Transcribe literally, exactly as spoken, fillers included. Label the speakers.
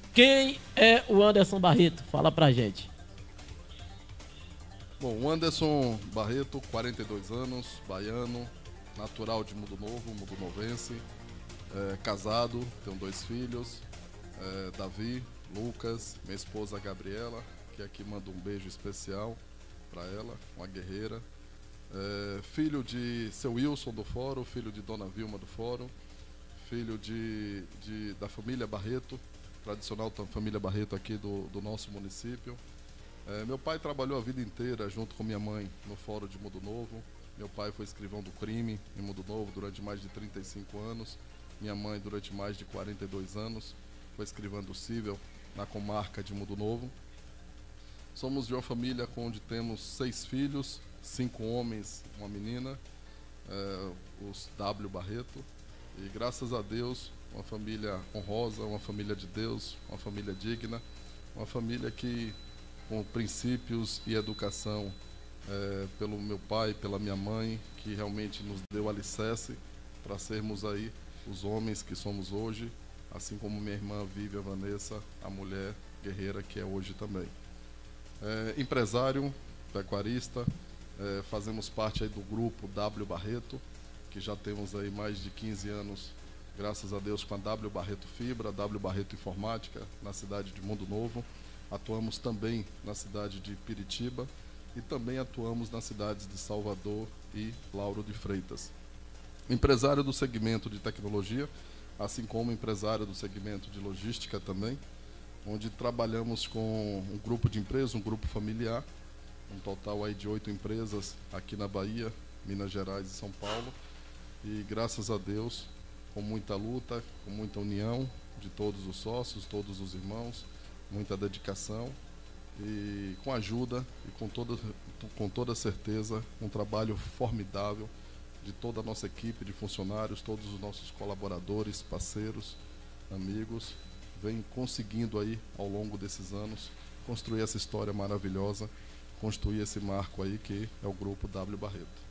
Speaker 1: Quem é o Anderson Barreto? Fala pra gente.
Speaker 2: Bom, o Anderson Barreto, quarenta e dois anos, baiano, natural de Mundo Novo, Mundo Novense, é, casado, tenho dois filhos, é, Davi, Lucas, minha esposa Gabriela, que aqui manda um beijo especial para ela, uma guerreira. É, filho de seu Wilson do Fórum, filho de Dona Vilma do Fórum, filho de, de, da família Barreto, tradicional família Barreto aqui do, do nosso município. É, meu pai trabalhou a vida inteira junto com minha mãe no Fórum de Mundo Novo. Meu pai foi escrivão do crime em Mundo Novo durante mais de trinta e cinco anos. Minha mãe, durante mais de quarenta e dois anos, foi escrivã do cível na comarca de Mundo Novo. Somos de uma família onde temos seis filhos, cinco homens, uma menina, é, os W Barreto. E graças a Deus, uma família honrosa, uma família de Deus, uma família digna, uma família que, com princípios e educação, é, pelo meu pai, pela minha mãe, que realmente nos deu alicerce para sermos aí os homens que somos hoje, assim como minha irmã Vivian Vanessa, a mulher guerreira que é hoje também. É, empresário, pecuarista, é, fazemos parte aí do grupo W Barreto, que já temos aí mais de quinze anos, graças a Deus, com a W Barreto Fibra, a W Barreto Informática, na cidade de Mundo Novo. Atuamos também na cidade de Piritiba e também atuamos nas cidades de Salvador e Lauro de Freitas. Empresário do segmento de tecnologia, assim como empresário do segmento de logística também, onde trabalhamos com um grupo de empresas, um grupo familiar, um total aí de oito empresas aqui na Bahia, Minas Gerais e São Paulo. E graças a Deus, com muita luta, com muita união de todos os sócios, todos os irmãos, muita dedicação e com ajuda e com toda, com toda certeza um trabalho formidável de toda a nossa equipe de funcionários, todos os nossos colaboradores, parceiros, amigos, vem conseguindo aí ao longo desses anos construir essa história maravilhosa, construir esse marco aí que é o Grupo W Barreto.